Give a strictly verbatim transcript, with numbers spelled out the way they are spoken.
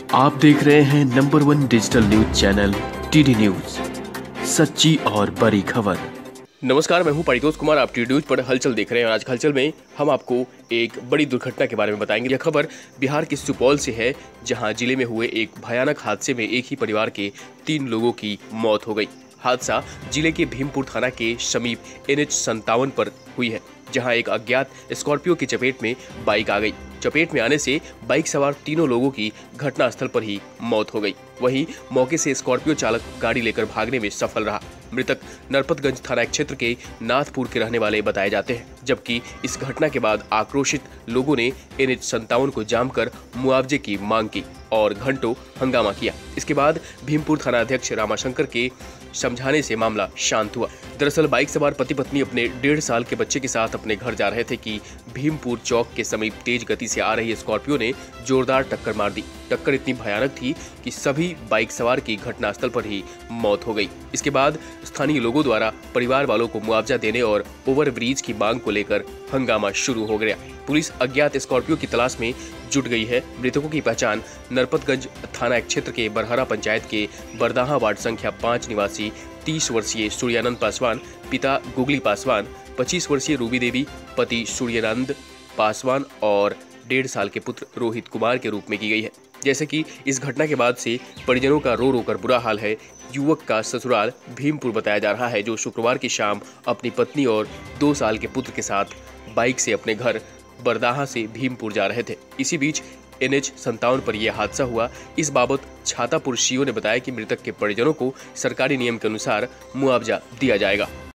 आप देख रहे हैं number one digital news channel TD news, सच्ची और बड़ी खबर। नमस्कार, मैं हूं परितोष कुमार। आप टीडी न्यूज पर हलचल देख रहे हैं। आज हलचल में हम आपको एक बड़ी दुर्घटना के बारे में बताएंगे। यह खबर बिहार के सुपौल से है, जहां जिले में हुए एक भयानक हादसे में एक ही परिवार के तीन लोगों की मौत हो गई। हादसा जिले के भीमपुर थाना के समीप एन एच संतावन पर हुई है, जहां एक अज्ञात स्कॉर्पियो की चपेट में बाइक आ गई। चपेट में आने से बाइक सवार तीनों लोगों की घटनास्थल पर ही मौत हो गई। वहीं मौके से स्कॉर्पियो चालक गाड़ी लेकर भागने में सफल रहा। मृतक नरपतगंज थाना क्षेत्र के नाथपुर के रहने वाले बताए जाते हैं, जबकि इस घटना के बाद आक्रोशित लोगों ने एन एच संतावन को जाम कर मुआवजे की मांग की और घंटों हंगामा किया। इसके बाद भीमपुर थाना अध्यक्ष रामाशंकर के समझाने से मामला शांत हुआ। दरअसल बाइक सवार पति पत्नी अपने डेढ़ साल के बच्चे के साथ अपने घर जा रहे थे कि भीमपुर चौक के समीप तेज गति से आ रही स्कॉर्पियो ने जोरदार टक्कर मार दी। टक्कर इतनी भयानक थी कि सभी बाइक सवार की घटनास्थल पर ही मौत हो गई। इसके बाद स्थानीय लोगों द्वारा परिवार वालों को मुआवजा देने और ओवरब्रिज की मांग को लेकर हंगामा शुरू हो गया। पुलिस अज्ञात स्कॉर्पियो की तलाश में जुट गई है। मृतकों की पहचान नरपतगंज थाना क्षेत्र के बरहरा पंचायत के बरदाहा वार्ड संख्या पाँच निवासी तीस वर्षीय सूर्यानंद पासवान, पिता गुगली पासवान, पच्चीस वर्षीय रूबी देवी, पति सूर्यानंद पासवान और डेढ़ साल के पुत्र रोहित कुमार के रूप में की गई है। जैसे कि इस घटना के बाद से परिजनों का रो रो कर बुरा हाल है। युवक का ससुराल भीमपुर बताया जा रहा है, जो शुक्रवार की शाम अपनी पत्नी और दो साल के पुत्र के साथ बाइक से अपने घर बरदाहा से भीमपुर जा रहे थे। इसी बीच एन एच संतावन पर यह हादसा हुआ। इस बाबत छातापुर सीओ ने बताया कि मृतक के परिजनों को सरकारी नियम के अनुसार मुआवजा दिया जाएगा।